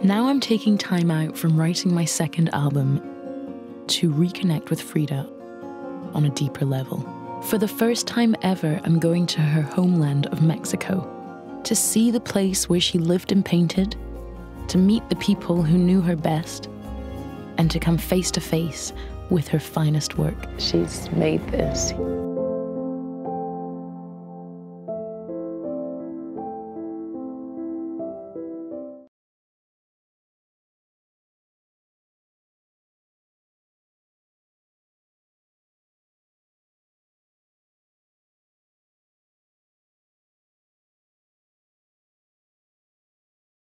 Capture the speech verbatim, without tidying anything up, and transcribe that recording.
Now I'm taking time out from writing my second album to reconnect with Frida on a deeper level. For the first time ever, I'm going to her homeland of Mexico to see the place where she lived and painted, to meet the people who knew her best, and to come face to face with her finest work. She's made this.